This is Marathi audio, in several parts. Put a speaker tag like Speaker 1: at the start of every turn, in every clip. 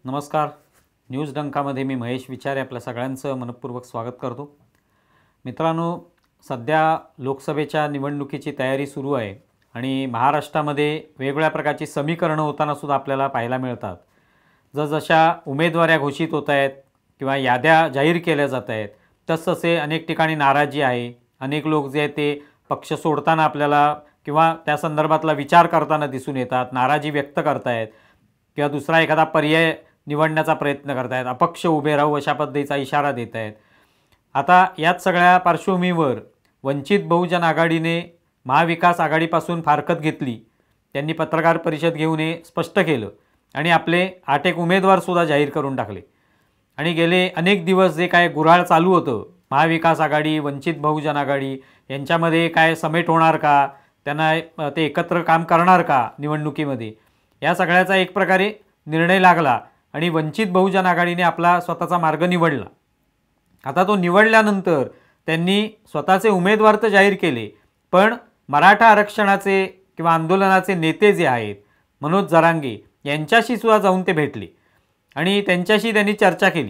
Speaker 1: नमस्कार. न्यूज डंकामध्ये मी महेश विचारे आपल्या सगळ्यांचं मनपूर्वक स्वागत करतो. मित्रांनो, सध्या लोकसभेच्या निवडणुकीची तयारी सुरू आहे आणि महाराष्ट्रामध्ये वेगवेगळ्या प्रकारची समीकरणं होताना सुद्धा आपल्याला पाहायला मिळतात. जसजशा उमेदवाऱ्या घोषित होत आहेत किंवा याद्या जाहीर केल्या जात आहेत, तसतसे अनेक ठिकाणी नाराजी आहे. अनेक लोक जे आहेत ते पक्ष सोडताना आपल्याला किंवा त्या संदर्भातला विचार करताना दिसून येतात, नाराजी व्यक्त करतायत किंवा दुसरा एखादा पर्याय निवडण्याचा प्रयत्न करतायत, अपक्ष उभे राहू अशा पद्धतीचा इशारा देत आहेत. आता यात सगळ्या पार्श्वभूमीवर वंचित बहुजन आघाडीने महाविकास आघाडीपासून फारकत घेतली. त्यांनी पत्रकार परिषद घेऊन हे स्पष्ट केलं आणि आपले 8 एक उमेदवारसुद्धा जाहीर करून टाकले. आणि गेले अनेक दिवस जे काय गुऱ्हाळ चालू होतं, महाविकास आघाडी वंचित बहुजन आघाडी यांच्यामध्ये काय समेट होणार का, त्यांना ते एकत्र काम करणार का निवडणुकीमध्ये, या सगळ्याचा एक प्रकारे निर्णय लागला आणि वंचित बहुजन आघाडीने आपला स्वतःचा मार्ग निवडला. आता तो निवडल्यानंतर त्यांनी स्वतःचे उमेदवार तर जाहीर केले, पण मराठा आरक्षणाचे किंवा आंदोलनाचे नेते जे आहेत मनोज जरांगे यांच्याशी सुद्धा जाऊन ते भेटले आणि त्यांच्याशी त्यांनी चर्चा केली.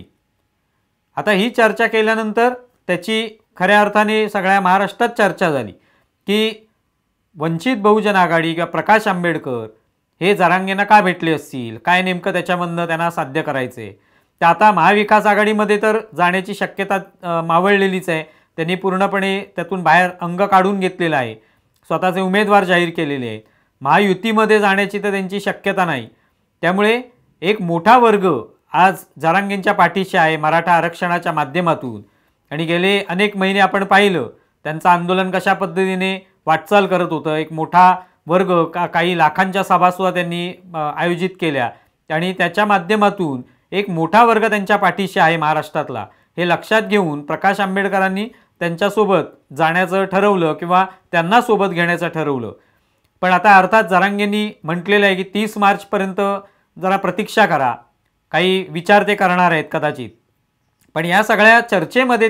Speaker 1: आता ही चर्चा केल्यानंतर त्याची खऱ्या अर्थाने सगळ्या महाराष्ट्रात चर्चा झाली की वंचित बहुजन आघाडी किंवा प्रकाश आंबेडकर हे जरांगेंना का भेटले असतील, काय नेमकं त्याच्यामधनं त्यांना साध्य करायचे. तर आता महाविकास आघाडीमध्ये तर जाण्याची शक्यता मावळलेलीच आहे. त्यांनी पूर्णपणे त्यातून बाहेर अंग काढून घेतलेलं आहे, स्वतःचे उमेदवार जाहीर केलेले आहेत. महायुतीमध्ये जाण्याची तर त्यांची शक्यता नाही. त्यामुळे एक मोठा वर्ग आज जरांगेंच्या पाठीशी आहे मराठा आरक्षणाच्या माध्यमातून. आणि गेले अनेक महिने आपण पाहिलं त्यांचं आंदोलन कशा पद्धतीने वाटचाल करत होतं. एक मोठा वर्ग काही लाखांच्या सभासुद्धा त्यांनी आयोजित केल्या आणि त्याच्या माध्यमातून एक मोठा वर्ग त्यांच्या पाठीशी आहे महाराष्ट्रातला. हे लक्षात घेऊन प्रकाश आंबेडकरांनी त्यांच्यासोबत जाण्याचं ठरवलं किंवा त्यांना सोबत घेण्याचं ठरवलं. पण आता अर्थात जरांगेंनी म्हटलेलं आहे की 30 मार्चपर्यंत जरा प्रतीक्षा करा, काही विचार ते करणार आहेत कदाचित. पण या सगळ्या चर्चेमध्ये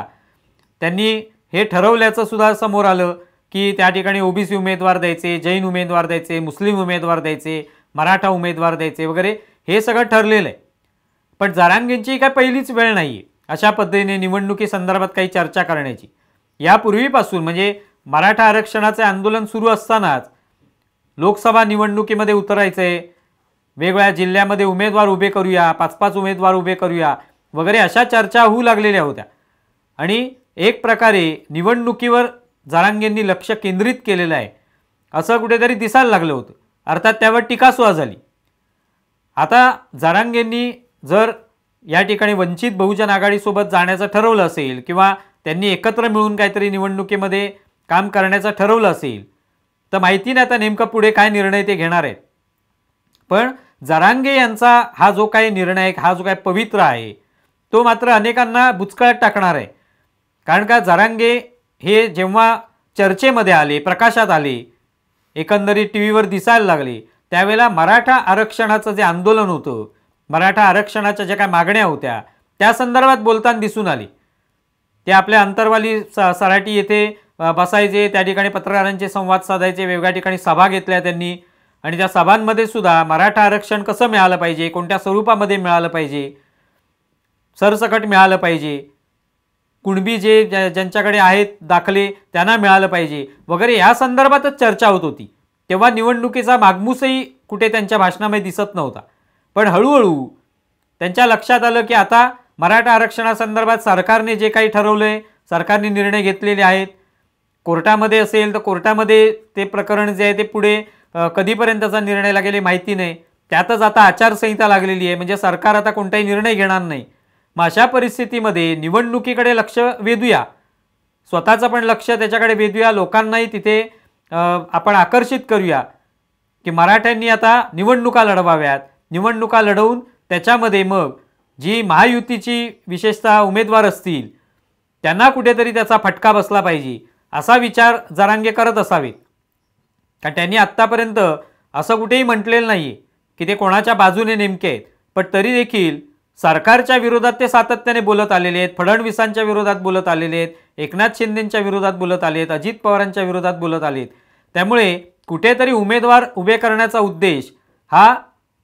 Speaker 1: त्यांनी हे ठरवल्याचं सुद्धा समोर आलं की त्या ठिकाणी ओबीसी उमेदवार द्यायचे, जैन उमेदवार द्यायचे, मुस्लिम उमेदवार द्यायचे, मराठा उमेदवार द्यायचे वगैरे हे सगळं ठरलेलं आहे. पण जरांगेंची काय पहिलीच वेळ नाही आहे अशा पद्धतीने निवडणुकीसंदर्भात काही चर्चा करण्याची. यापूर्वीपासून म्हणजे मराठा आरक्षणाचे आंदोलन सुरू असतानाच लोकसभा निवडणुकीमध्ये उतरायचं आहे, वेगवेगळ्या जिल्ह्यामध्ये उमेदवार उभे करूया, 5-5 उमेदवार उभे करूया वगैरे अशा चर्चा होऊ लागलेल्या होत्या. आणि एक प्रकारे निवडणुकीवर जरांगेंनी लक्ष केंद्रित केलेलं आहे असं कुठेतरी दिसायला लागलं होतं. अर्थात त्यावर टीकासुद्धा झाली. आता जरांगेंनी जर या ठिकाणी वंचित बहुजन आघाडीसोबत जाण्याचं ठरवलं असेल किंवा त्यांनी एकत्र मिळून काहीतरी निवडणुकीमध्ये काम करण्याचं ठरवलं असेल तर माहिती नाही आता नेमकं पुढे काय निर्णय ते घेणार आहेत. पण जरांगे यांचा हा जो काही निर्णय, हा जो काही पवित्र आहे, तो मात्र अनेकांना बुचकळ्यात टाकणार आहे. कारण का जरांगे हे जेव्हा चर्चेमध्ये आले, प्रकाशात आले, एकंदरीत टी व्हीवर दिसायला लागले, त्यावेळेला मराठा आरक्षणाचं जे आंदोलन होतं, मराठा आरक्षणाच्या ज्या काय मागण्या होत्या त्या संदर्भात बोलताना दिसून आले. ते आपल्या अंतरवाली सराटी येथे बसायचे, त्या ठिकाणी पत्रकारांचे संवाद साधायचे, वेगवेगळ्या ठिकाणी सभा घेतल्या त्यांनी आणि त्या सभांमध्ये सुद्धा मराठा आरक्षण कसं मिळालं पाहिजे, कोणत्या स्वरूपामध्ये मिळालं पाहिजे, सरसकट मिळालं पाहिजे, कुणबी जे ज्यांच्याकडे आहेत दाखले त्यांना मिळालं पाहिजे वगैरे या संदर्भातच चर्चा होत होती. तेव्हा निवडणुकीचा मागमूसही कुठे त्यांच्या भाषणामध्ये दिसत नव्हता. पण हळूहळू त्यांच्या लक्षात आलं की आता मराठा आरक्षणासंदर्भात सरकारने जे काही ठरवलं आहे, सरकारने निर्णय घेतलेले आहेत, कोर्टामध्ये असेल तर कोर्टामध्ये ते प्रकरण जे आहे ते पुढे कधीपर्यंतचा निर्णय लागेल माहिती नाही. त्यातच आता आचारसंहिता लागलेली आहे, म्हणजे सरकार आता कोणताही निर्णय घेणार नाही. मग अशा परिस्थितीमध्ये निवडणुकीकडे लक्ष वेधूया, स्वतःचं पण लक्ष त्याच्याकडे वेधूया, लोकांनाही तिथे आपण आकर्षित करूया की मराठ्यांनी आता निवडणुका लढवाव्यात. निवडणुका लढवून त्याच्यामध्ये मग जी महायुतीची विशेषतः उमेदवार असतील त्यांना कुठेतरी त्याचा फटका बसला पाहिजे असा विचार जरांगे करत असावेत. कारण त्यांनी आत्तापर्यंत असं कुठेही म्हटलेलं नाही आहे की ते कोणाच्या बाजूने नेमके आहेत. पण तरी देखील सरकारच्या विरोधात ते सातत्याने बोलत आलेले आहेत, फडणवीसांच्या विरोधात बोलत आलेले आहेत, एकनाथ शिंदेंच्या विरोधात बोलत आले आहेत, अजित पवारांच्या विरोधात बोलत आलेत. त्यामुळे कुठेतरी उमेदवार उभे करण्याचा उद्देश हा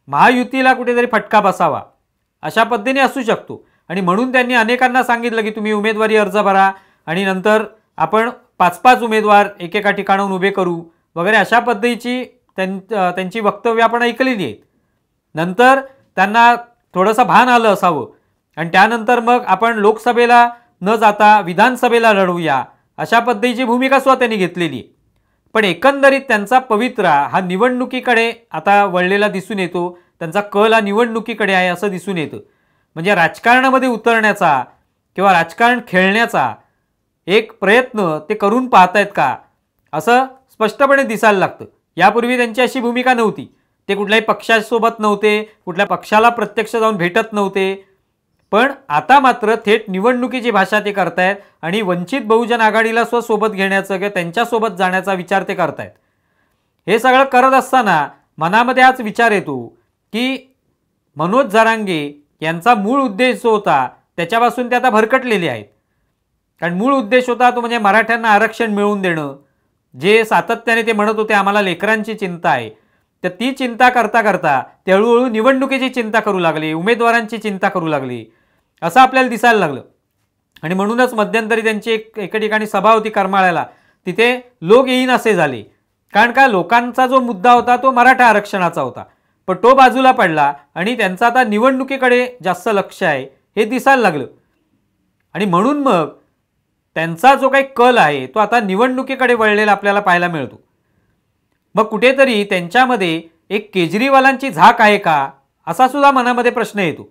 Speaker 1: महायुतीला कुठेतरी फटका बसावा अशा पद्धतीने असू शकतो. आणि म्हणून त्यांनी अनेकांना सांगितलं की तुम्ही उमेदवारी अर्ज भरा आणि नंतर आपण 5-5 उमेदवार एकेका ठिकाणाहून उभे करू वगैरे अशा पद्धतीची त्यांची वक्तव्य आपण ऐकलेली आहेत. नंतर त्यांना थोडंसं भान आलं असावं आणि त्यानंतर मग आपण लोकसभेला न जाता विधानसभेला लढवूया अशा पद्धतीची भूमिका सुद्धा त्यांनी घेतलेली आहे. पण एकंदरीत त्यांचा पवित्रा हा निवडणुकीकडे आता वळलेला दिसून येतो. त्यांचा कल हा निवडणुकीकडे आहे असं दिसून येतं. म्हणजे राजकारणामध्ये उतरण्याचा किंवा राजकारण खेळण्याचा एक प्रयत्न ते करून पाहतायत का असं स्पष्टपणे दिसायला लागतं. यापूर्वी त्यांची अशी भूमिका नव्हती. ते कुठल्याही पक्षासोबत नव्हते, कुठल्या पक्षाला प्रत्यक्ष जाऊन भेटत नव्हते. पण आता मात्र थेट निवडणुकीची भाषा ते करतायत आणि वंचित बहुजन आघाडीला स्वसोबत घेण्याचं किंवा त्यांच्यासोबत जाण्याचा विचार ते करतायत. हे सगळं करत असताना मनामध्ये हाच विचार येतो की मनोज जरांगे यांचा मूळ उद्देश जो होता त्याच्यापासून ते आता भरकटलेले आहेत. कारण मूळ उद्देश होता तो म्हणजे मराठ्यांना आरक्षण मिळवून देणं. जे सातत्याने ते म्हणत होते आम्हाला लेकरांची चिंता आहे, तर ती चिंता करता करता ते हळूहळू निवडणुकीची चिंता करू लागले, उमेदवारांची चिंता करू लागली असं आपल्याला दिसायला लागलं. आणि म्हणूनच मध्यंतरी त्यांची एका ठिकाणी सभा होती करमाळ्याला, तिथे लोक येईन असे झाले. कारण का लोकांचा जो मुद्दा होता तो मराठा आरक्षणाचा होता, पण तो बाजूला पडला आणि त्यांचं आता निवडणुकीकडे जास्त लक्ष आहे हे दिसायला लागलं. आणि म्हणून मग त्यांचा जो काही कल आहे तो आता निवडणुकीकडे वळलेला आपल्याला पाहायला मिळतो. मग कुठेतरी त्यांच्यामध्ये एक केजरीवालांची झाक आहे का असा सुद्धा मनामध्ये प्रश्न येतो.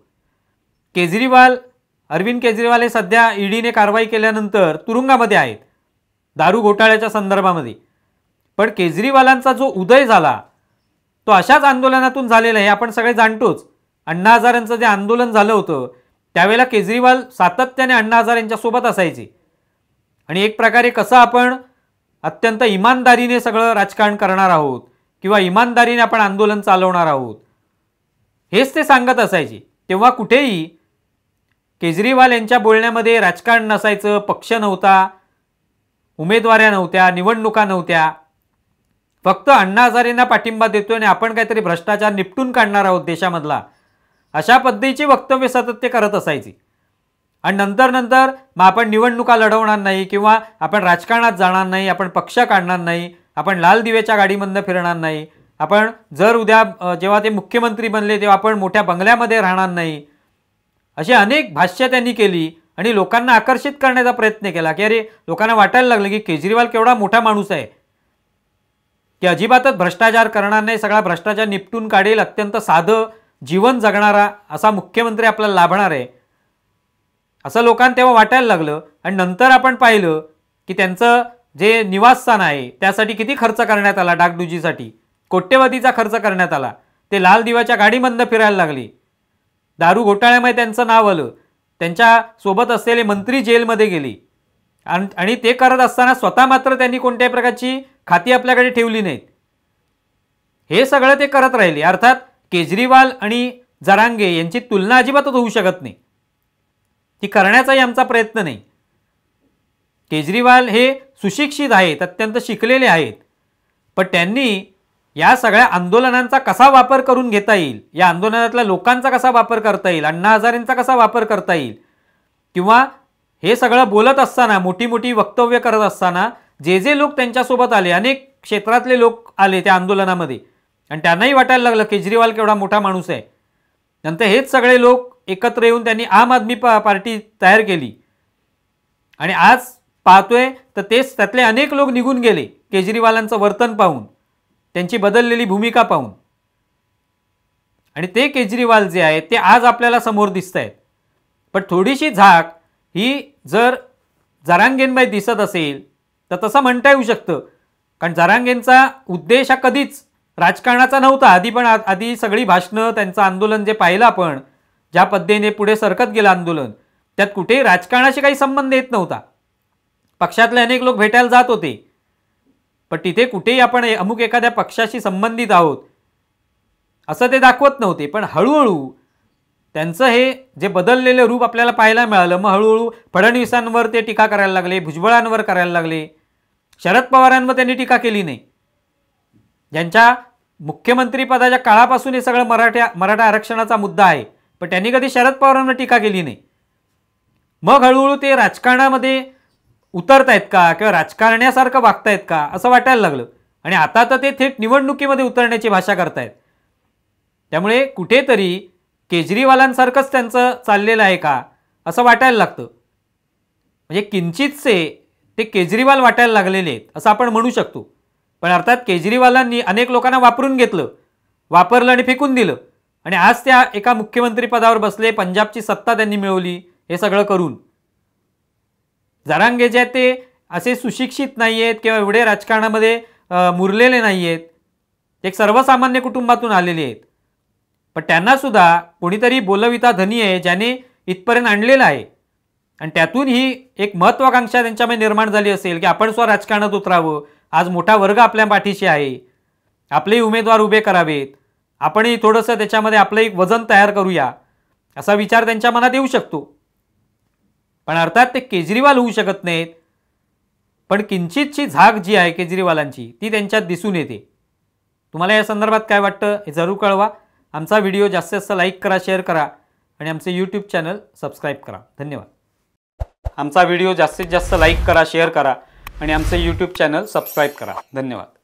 Speaker 1: अरविंद केजरीवाल हे सध्या ईडीने कारवाई केल्यानंतर तुरुंगामध्ये आहेत दारू घोटाळ्याच्या संदर्भामध्ये. पण केजरीवालांचा जो उदय झाला तो अशाच आंदोलनातून झालेला आहे, आपण सगळे जाणतोच. अण्णा हजारेंचं जे आंदोलन झालं होतं त्यावेळेला केजरीवाल सातत्याने अण्णा हजारे यांच्या सोबत असायचे आणि एक प्रकारे कसं आपण अत्यंत इमानदारीने सगळं राजकारण करणार आहोत किंवा इमानदारीने आपण आंदोलन चालवणार आहोत हेच ते सांगत असायचे. तेव्हा कुठेही केजरीवाल यांच्या बोलण्यामध्ये राजकारण नसायचं, पक्ष नव्हता, उमेदवाऱ्या नव्हत्या, निवडणुका नव्हत्या. फक्त अण्णा हजारेंना पाठिंबा देतोय आणि आपण काहीतरी भ्रष्टाचार निपटून काढणार आहोत देशामधला अशा पद्धतीची वक्तव्य सतत ते करत असायचे. आणि नंतर मग आपण निवडणुका लढवणार नाही किंवा आपण राजकारणात जाणार नाही, आपण पक्ष काढणार नाही, आपण लाल दिव्याच्या गाडीमधनं फिरणार नाही, आपण जर उद्या जेव्हा ते मुख्यमंत्री बनले तेव्हा आपण मोठ्या बंगल्यामध्ये राहणार नाही, अशी अनेक भाष्य त्यांनी केली आणि लोकांना आकर्षित करण्याचा प्रयत्न केला की अरे लोकांना वाटायला लागलं की केजरीवाल केवढा मोठा माणूस आहे की अजिबातच भ्रष्टाचार करणार नाही, सगळा भ्रष्टाचार निपटून काढेल, अत्यंत साधं जीवन जगणारा असा मुख्यमंत्री आपल्याला लाभणार आहे असं लोकांना तेव्हा वाटायला लागलं. आणि नंतर आपण पाहिलं की त्यांचं जे निवासस्थान आहे त्यासाठी किती खर्च करण्यात आला, डागडुजीसाठी कोट्यवधीचा खर्च करण्यात आला. ते लाल दिव्याच्या गाडीमधनं फिरायला लागले, दारू घोटाळ्यामध्ये त्यांचं नाव आलं, त्यांच्या सोबत असलेले मंत्री जेलमध्ये गेले आणि ते करत असताना स्वतः मात्र त्यांनी कोणत्याही प्रकारची खाती आपल्याकडे ठेवली नाहीत. हे सगळं ते करत राहिले. अर्थात केजरीवाल आणि जरांगे यांची तुलना अजिबातच होऊ शकत नाही, ती करण्याचाही आमचा प्रयत्न नाही. केजरीवाल हे सुशिक्षित आहेत, अत्यंत शिकलेले आहेत, पण त्यांनी या सगळ्या आंदोलनांचा कसा वापर करून घेता येईल, या आंदोलनातल्या लोकांचा कसा वापर करता येईल, अण्णा हजारेंचा कसा वापर करता येईल, किंवा हे सगळं बोलत असताना मोठी मोठी वक्तव्य करत असताना जे जे लोक त्यांच्यासोबत आले, अनेक क्षेत्रातले लोक आले त्या आंदोलनामध्ये आणि त्यांनाही वाटायला लागलं केजरीवाल केवढा मोठा माणूस आहे. नंतर हेच सगळे लोक एकत्र येऊन त्यांनी आम आदमी पार्टी तयार केली आणि आज पाहतोय तर तेच त्यातले अनेक लोक निघून गेले केजरीवालांचं वर्तन पाहून, त्यांची बदललेली भूमिका पाहून. आणि ते केजरीवाल जे आहेत ते आज आपल्याला समोर दिसत आहेत. पण थोडीशी झाक ही जर जरांगेंबाई दिसत असेल तर तसं म्हणता येऊ शकतं, कारण जरांगेंचा उद्देश हा कधीच राजकारणाचा नव्हता. आधी सगळी भाषणं, त्यांचं आंदोलन जे पाहिलं आपण, ज्या पद्धतीने पुढे सरकत गेलं आंदोलन, त्यात कुठेही राजकारणाशी काही संबंध येत नव्हता. पक्षातले अनेक लोक भेटायला जात होते, पण तिथे कुठेही आपण अमुक एखाद्या पक्षाशी संबंधित आहोत असं ते दाखवत नव्हते. पण हळूहळू त्यांचं हे जे बदललेलं रूप आपल्याला पाहायला मिळालं. मग हळूहळू फडणवीसांवर ते टीका करायला लागले, भुजबळांवर करायला लागले. शरद पवारांवर त्यांनी टीका केली नाही. ज्यांच्या मुख्यमंत्री पदाच्या काळापासून हे सगळं मराठा आरक्षणाचा मुद्दा आहे, पण त्यांनी कधी शरद पवारांना टीका केली नाही. मग हळूहळू ते राजकारणामध्ये उतरतायत का किंवा राजकारण्यासारखं वागतायत का असं वाटायला लागलं. आणि आता तर ते थेट निवडणुकीमध्ये उतरण्याची भाषा करतायत. त्यामुळे कुठेतरी केजरीवालांसारखंच त्यांचं चाललेलं आहे का असं वाटायला लागतं. म्हणजे किंचितसे ते केजरीवाल वाटायला लागलेले आहेत असं आपण म्हणू शकतो. पण अर्थात केजरीवालांनी अनेक लोकांना वापरून घेतलं, वापरलं आणि फेकून दिलं. आणि आज त्या एका मुख्यमंत्री पदावर बसले, पंजाबची सत्ता त्यांनी मिळवली हे सगळं करून. जरांगे जे आहेत ते असे सुशिक्षित नाही आहेत किंवा एवढे राजकारणामध्ये मुरलेले नाही आहेत. एक सर्वसामान्य कुटुंबातून आलेले आहेत. पण त्यांना सुद्धा कोणीतरी बोलविता धनी आहे ज्याने इथपर्यंत आणलेलं आहे. आणि त्यातून ही एक महत्त्वाकांक्षा त्यांच्यामध्ये निर्माण झाली असेल की आपण स्व राजकारणात उतरावं. आज मोठा वर्ग आपल्या पाठीशी आहे, आपलेही उमेदवार उभे करावेत, आपणही थोडंसं त्याच्यामध्ये आपलं एक वजन तयार करूया असा विचार त्यांच्या मनात येऊ शकतो. पण अर्थात ते केजरीवाल होऊ शकत नाहीत. पण किंचितची झाग जी आहे केजरीवालांची ती त्यांच्यात दिसून येते. तुम्हाला या संदर्भात काय वाटतं हे जरूर कळवा. आमचा व्हिडिओ जास्तीत जास्त लाईक करा, शेअर करा आणि आमचे यूट्यूब चॅनल सबस्क्राईब करा. धन्यवाद. आमचा व्हिडिओ जास्तीत जास्त लाईक करा, शेअर करा आणि आमचे यूट्यूब चॅनल सबस्क्राईब करा. धन्यवाद.